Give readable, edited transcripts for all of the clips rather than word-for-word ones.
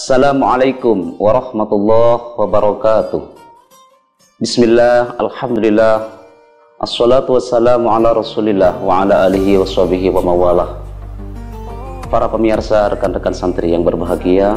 Assalamualaikum warahmatullahi wabarakatuh. Bismillah, alhamdulillah, assalatu wassalamu ala rasulillah wa ala alihi wa sahbihi wa mawalah. Para pemirsa, rekan-rekan santri yang berbahagia,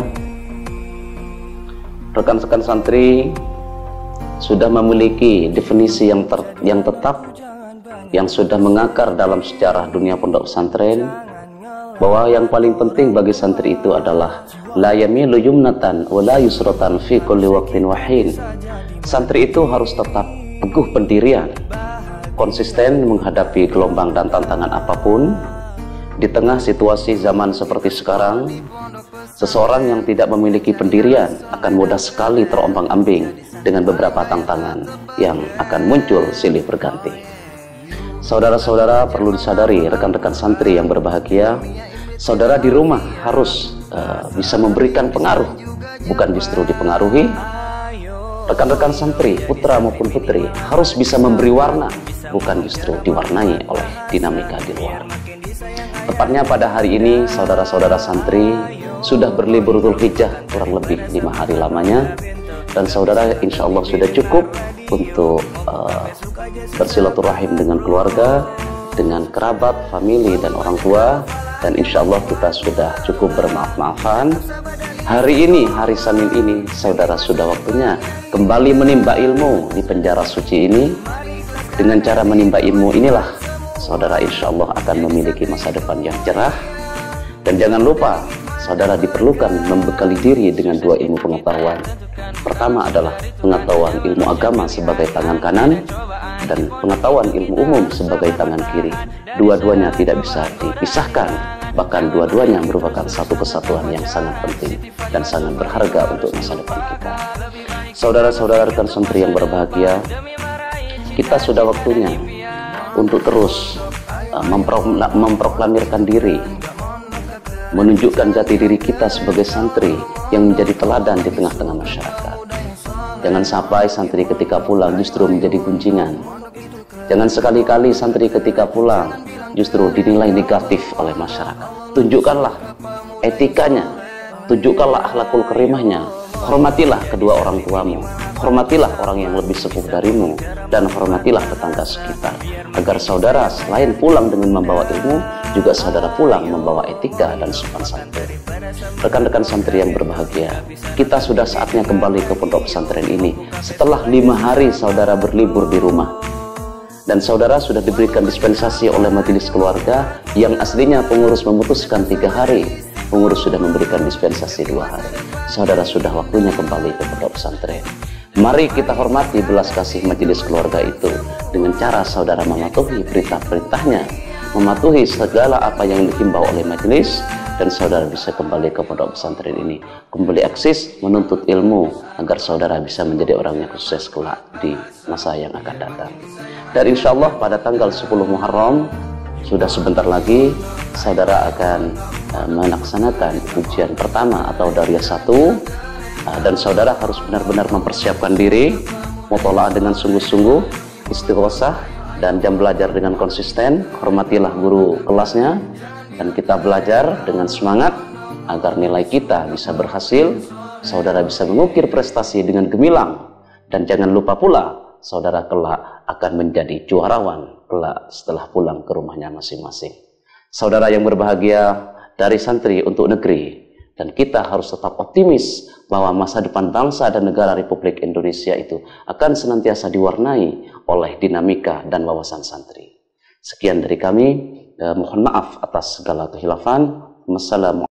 rekan-rekan santri sudah memiliki definisi yang tetap, yang sudah mengakar dalam sejarah dunia pondok pesantren, bahwa yang paling penting bagi santri itu adalah la yamilu yumnatan wa la yusratan fi kulli waqtin wahin. Santri itu harus tetap teguh pendirian, konsisten menghadapi gelombang dan tantangan apapun. Di tengah situasi zaman seperti sekarang, seseorang yang tidak memiliki pendirian akan mudah sekali terombang-ambing dengan beberapa tantangan yang akan muncul silih berganti. Saudara-saudara perlu disadari, rekan-rekan santri yang berbahagia, saudara di rumah harus bisa memberikan pengaruh, bukan justru dipengaruhi. Rekan-rekan santri, putra maupun putri, harus bisa memberi warna, bukan justru diwarnai oleh dinamika di luar. Tepatnya pada hari ini, saudara-saudara santri sudah berlibur Dzulhijjah kurang lebih 5 hari lamanya, dan saudara insya Allah sudah cukup untuk bersilaturahim dengan keluarga, dengan kerabat, famili, dan orang tua. Dan insya Allah kita sudah cukup bermaaf-maafan. Hari ini, hari Senin ini, saudara sudah waktunya kembali menimba ilmu di penjara suci ini. Dengan cara menimba ilmu inilah, saudara insya Allah akan memiliki masa depan yang cerah. Dan jangan lupa, saudara diperlukan membekali diri dengan 2 ilmu pengetahuan. Pertama adalah pengetahuan ilmu agama sebagai tangan kanan, dan pengetahuan ilmu umum sebagai tangan kiri. Dua-duanya tidak bisa dipisahkan, bahkan dua-duanya merupakan satu kesatuan yang sangat penting dan sangat berharga untuk masa depan kita. Saudara-saudara rekan santri yang berbahagia, kita sudah waktunya untuk terus memproklamirkan diri, menunjukkan jati diri kita sebagai santri yang menjadi teladan di tengah-tengah masyarakat. Jangan sampai santri ketika pulang justru menjadi gunjingan. Jangan sekali-kali santri ketika pulang justru dinilai negatif oleh masyarakat. Tunjukkanlah etikanya, tunjukkanlah akhlakul karimahnya. Hormatilah kedua orang tuamu, hormatilah orang yang lebih sepuh darimu, dan hormatilah tetangga sekitar. Agar saudara selain pulang dengan membawa ilmu, juga saudara pulang membawa etika dan sopan santun. Rekan-rekan santri yang berbahagia, kita sudah saatnya kembali ke pondok pesantren ini setelah 5 hari saudara berlibur di rumah. Dan saudara sudah diberikan dispensasi oleh majelis keluarga, yang aslinya pengurus memutuskan 3 hari, pengurus sudah memberikan dispensasi 2 hari. Saudara sudah waktunya kembali ke pondok pesantren. Mari kita hormati belas kasih majelis keluarga itu dengan cara saudara mematuhi perintah-perintahnya, mematuhi segala apa yang dihimbau oleh majelis, dan saudara bisa kembali ke pondok pesantren ini, kembali eksis menuntut ilmu agar saudara bisa menjadi orang yang sukses kelak di masa yang akan datang. Dan insya Allah pada tanggal 10 Muharram, sudah sebentar lagi saudara akan melaksanakan ujian pertama atau Dariyah 1, dan saudara harus benar-benar mempersiapkan diri, mutola'ah dengan sungguh-sungguh, istighosah, dan jam belajar dengan konsisten. Hormatilah guru kelasnya, dan kita belajar dengan semangat agar nilai kita bisa berhasil, saudara bisa mengukir prestasi dengan gemilang. Dan jangan lupa pula, saudara kelak akan menjadi juarawan kelak setelah pulang ke rumahnya masing-masing. Saudara yang berbahagia, dari santri untuk negeri, dan kita harus tetap optimis bahwa masa depan bangsa dan negara Republik Indonesia itu akan senantiasa diwarnai oleh dinamika dan wawasan santri. Sekian dari kami, mohon maaf atas segala kehilafan. Wassalamualaikum.